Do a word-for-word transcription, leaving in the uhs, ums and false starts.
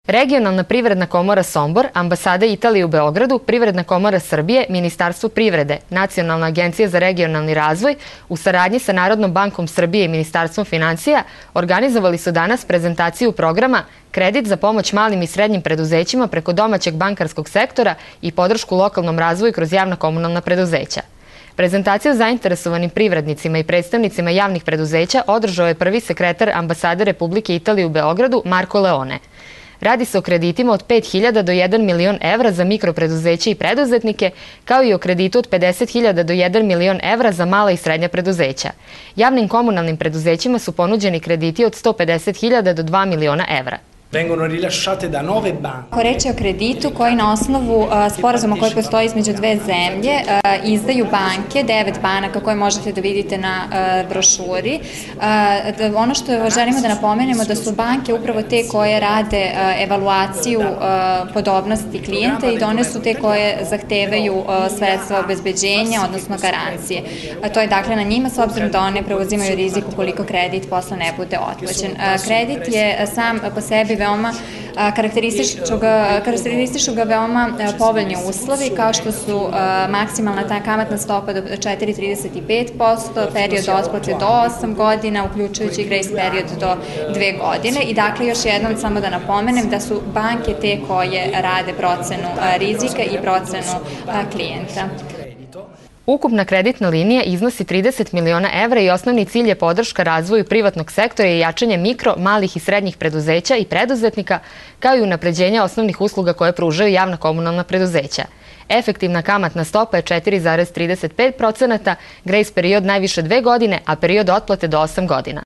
Regionalna privredna komora Sombor, Ambasada Italije u Beogradu, Privredna komora Srbije, Ministarstvo privrede, Nacionalna agencija za regionalni razvoj u saradnji sa Narodnom bankom Srbije i Ministarstvom finansija organizovali su danas prezentaciju programa Kredit za pomoć malim i srednjim preduzećima preko domaćeg bankarskog sektora i podršku lokalnom razvoju kroz javna komunalna preduzeća. Prezentaciju zainteresovanim privrednicima i predstavnicima javnih preduzeća održao je prvi sekretar Ambasade Republike Italije u Beogradu Marko Leone. Radi se o kreditima od pet hiljada do jedan milion evra za mikropreduzeće i preduzetnike, kao i o kreditu od pedeset hiljada do jedan milion evra za mala i srednja preduzeća. Javnim komunalnim preduzećima su ponuđeni krediti od sto pedeset hiljada do dva miliona evra. Vengono rilasciate da nove banke. Reč je o kreditu koji na osnovu sporazuma koji postoji između dve zemlje izdaju banke, devet banaka koje možete da vidite na brošuri. Ono što želimo da napomenemo da su banke upravo te koje rade evaluaciju podobnosti klijenta i da one su te koje zahtevaju sredstva obezbeđenja, odnosno garancije. To je dakle na njima s obzirom da one preuzimaju rizik ukoliko kredit posle ne bude otplaćen. Kredit je sam po sebi veoma karakteristišu ga veoma povoljni uslovi kao što su maksimalna ta kamatna stopa do četiri zarez trideset pet posto, period otplate do osam godina, uključujući grace period do dve godine i dakle još jednom samo da napomenem da su banke te koje rade procenu rizika i procenu klijenta. Ukupna kreditna linija iznosi trideset miliona evra i osnovni cilj je podrška razvoju privatnog sektora i jačanje mikro, malih i srednjih preduzeća i preduzetnika, kao i unapređenja osnovnih usluga koje pružaju javna komunalna preduzeća. Efektivna kamatna stopa je četiri zarez trideset pet posto, grace period najviše dve godine, a period otplate do osam godina.